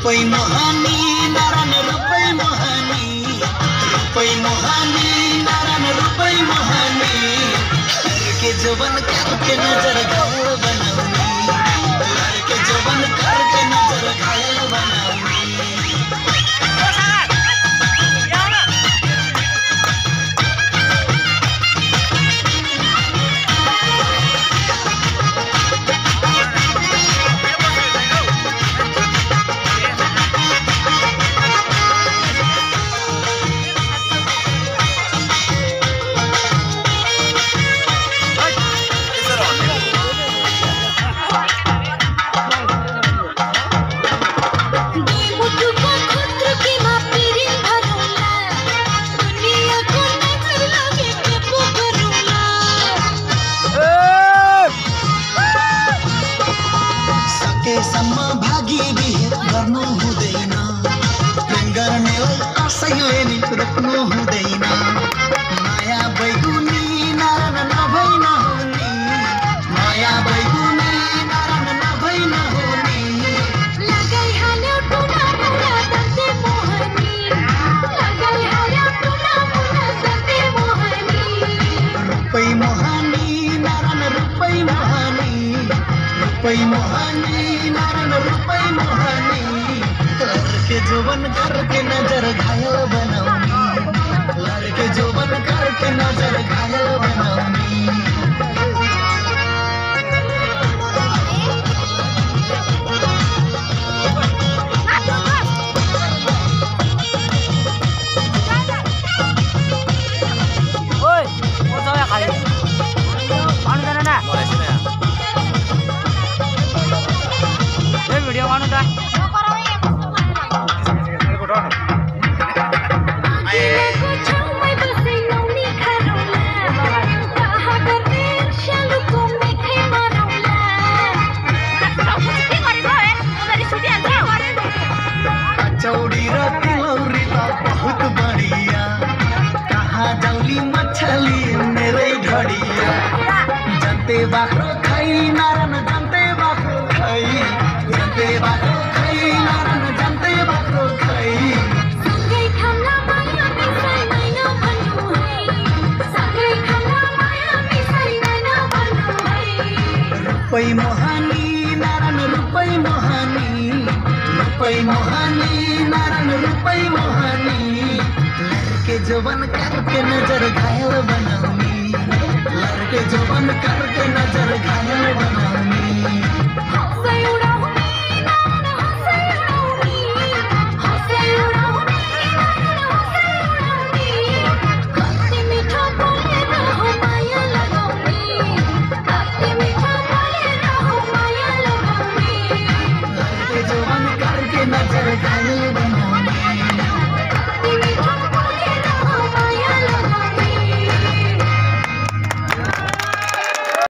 रुपै मोहानी नारायण रुपै मोहानी नारायण रुपै मोहानी के जवन करके नजर घायल बनाऊनी लड़के जवन करके नजर घायल बनाऊनी सम्म भागी बिहे गर्नु हुँदैन प्रेम गर्नेलाई कसैले नि रोक्नु हुँदैन माया बैगुनी नारायण नभई नहुने माया बैगुनी नारायण नभई नहुने लगाइहाल्यो टुना मुना दन्ते मोहनी लगाइहाल्यो टुना मुना दन्ते मोहनी रुपै मोहानी नारायण रुपै मोहानी नारायण रुपै मोहानी लड़के जोबन करके नजर घायल बनाऊनी लड़के जोबन करके नजर घायल बनाऊनी भिडियो गर्नु त चौड़ी र तिलौरी त बहुत बढिया कहाँ जाउली मछली मेरै घडिया जन्ते बाख्रो खै नारायण जन्ते बाख्रो खै जन्ते बाख्रो खै नारायण जन्ते बाख्रो खै सँगै खाना माया मिसाइदैन भन्नु है सँगै खाना माया मिसाइदैन भन्नु है रुपै मोहानी नारायण रुपै मोहानी नारायण रुपै मोहानी लड़के जोबन करके नजर घायल बनाऊनी लड़के जोबन करके नजर घायल